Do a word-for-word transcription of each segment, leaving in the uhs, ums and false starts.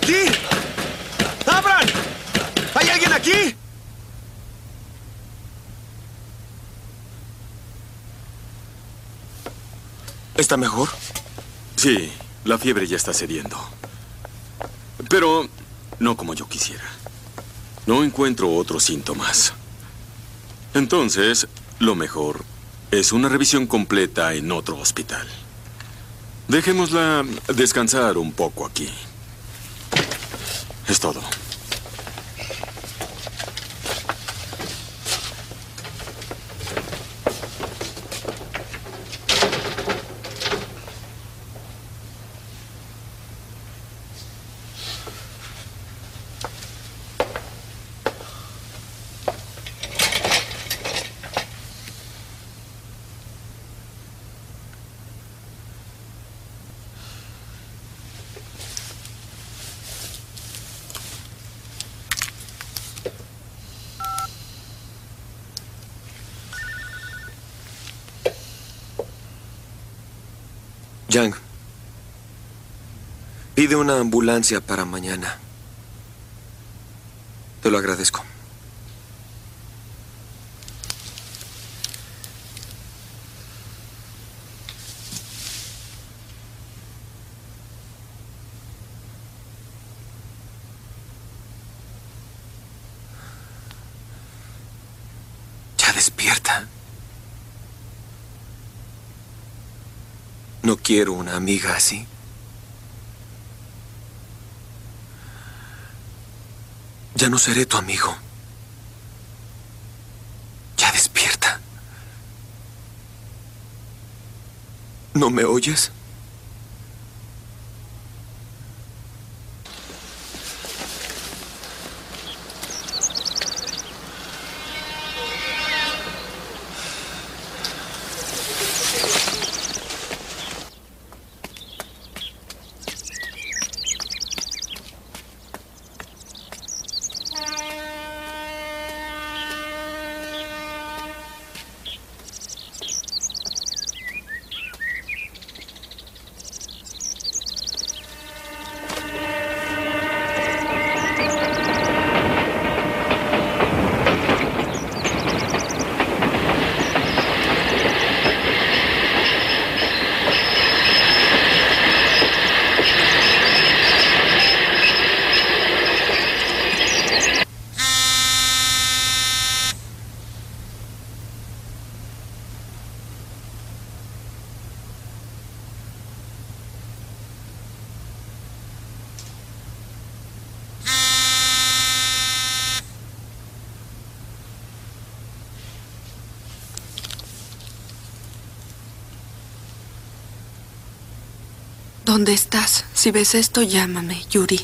aquí? ¡Abran! ¿Hay alguien aquí? ¿Está mejor? Sí, la fiebre ya está cediendo. Pero no como yo quisiera. No encuentro otros síntomas. Entonces, lo mejor es una revisión completa en otro hospital. Dejémosla descansar un poco aquí. Es todo. Yang, pide una ambulancia para mañana. Te lo agradezco. Ya despierta. No quiero una amiga así. Ya no seré tu amigo. Ya despierta. ¿No me oyes? ¿Dónde estás? Si ves esto, llámame, Yuri.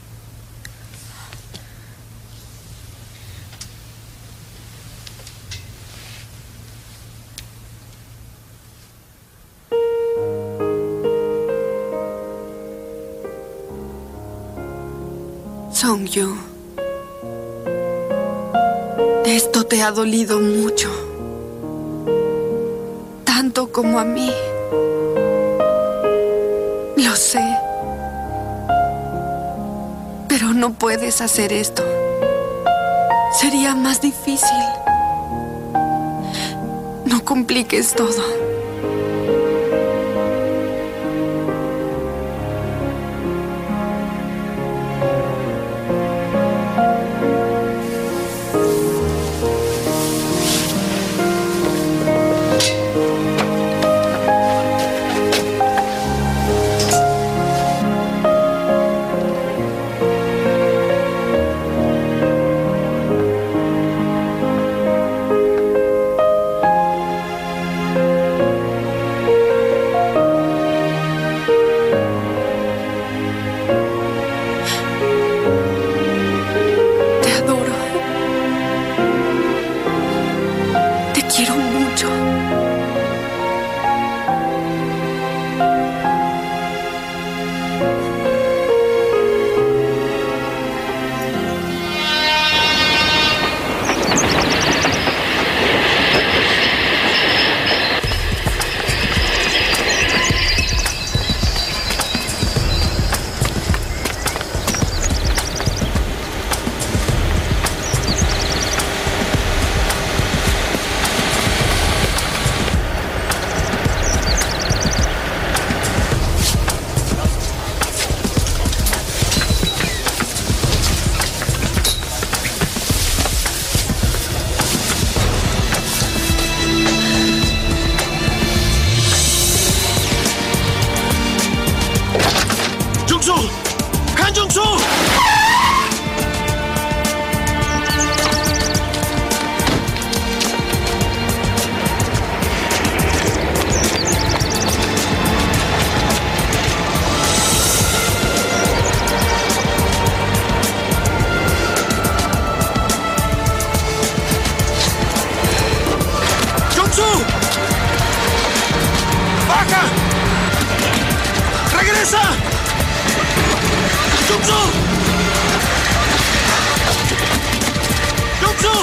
Song-Yu, esto te ha dolido mucho, tanto como a mí. Lo sé, pero no puedes hacer esto. Sería más difícil. No compliques todo. ¡Jung-Su! ¡Baja! ¡Regresa! ¡Jung-Su! ¡Jung-Su!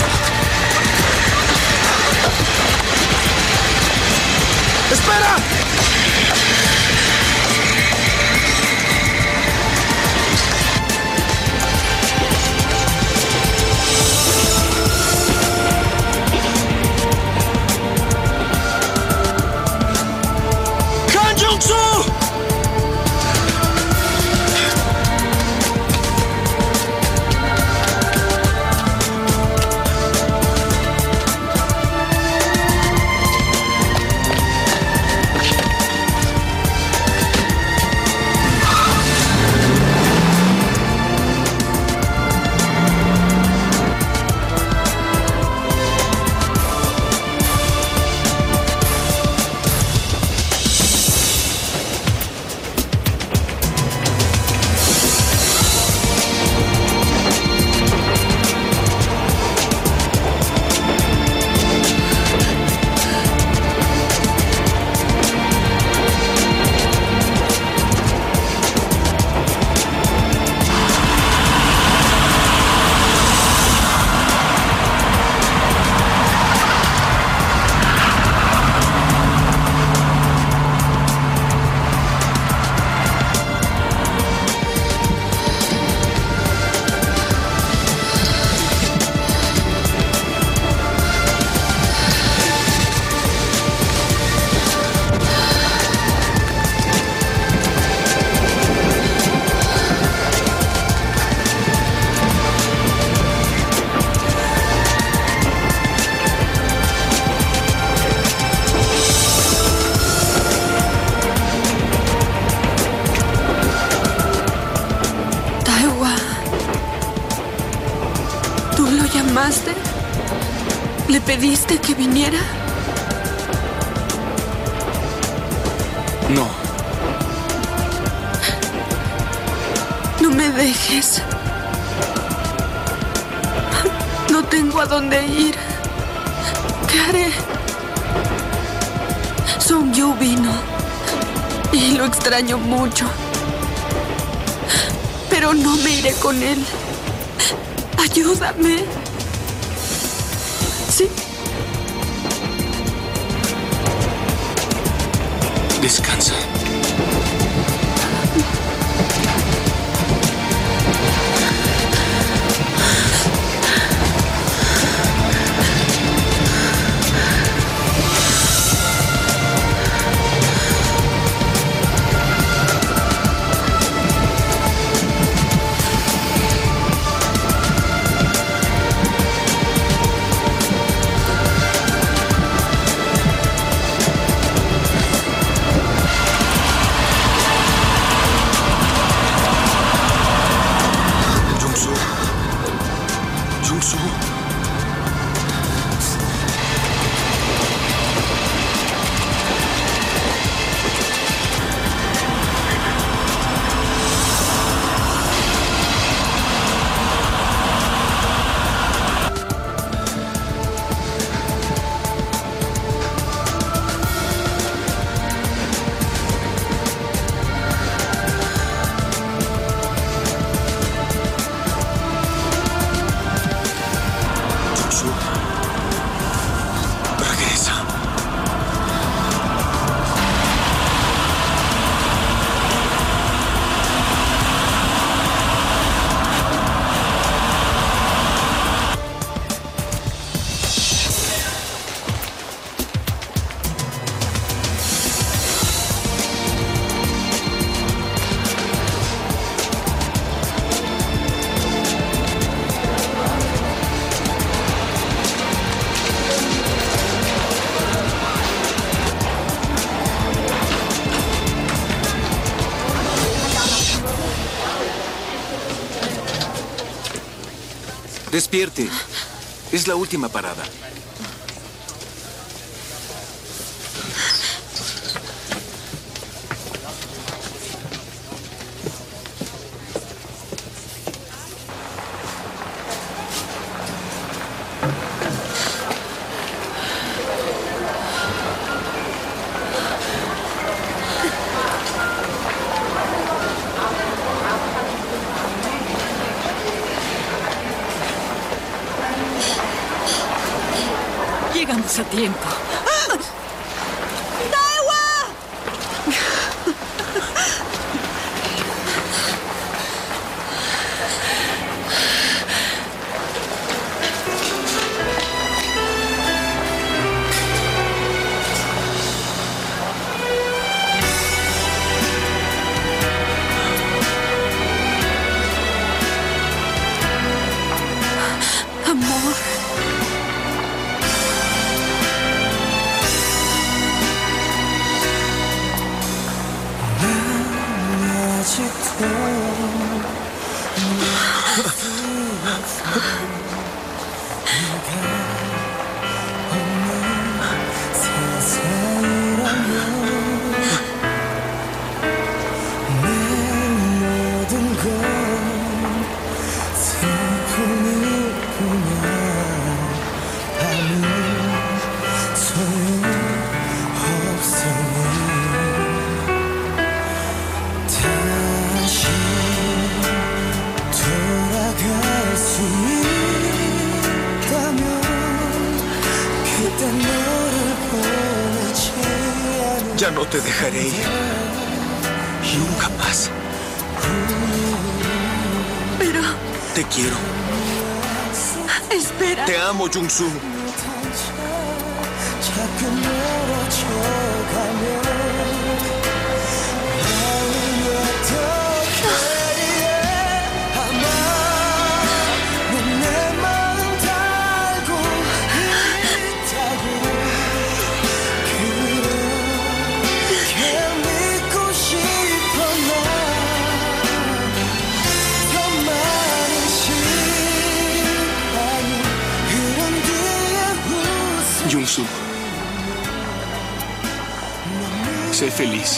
¡Espera! ¡Han Jung-Su! ¿Llamaste? ¿Le pediste que viniera? No. No me dejes. No tengo a dónde ir. ¿Qué haré? Song-Yu vino y lo extraño mucho. Pero no me iré con él. Ayúdame. ¿Sí? Descansa. Despierte. Es la última parada. llegamos a tiempo. Amor. Ya no te dejaré ir. Nunca más. Pero... Te quiero. Espera. Te amo, Jung-soo. Jung-soo, sé feliz.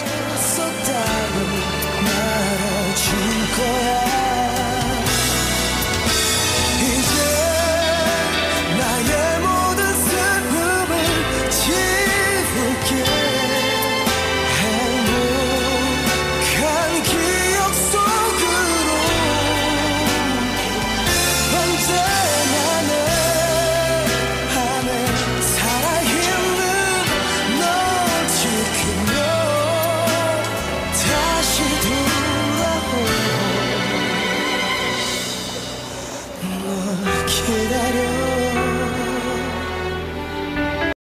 기다려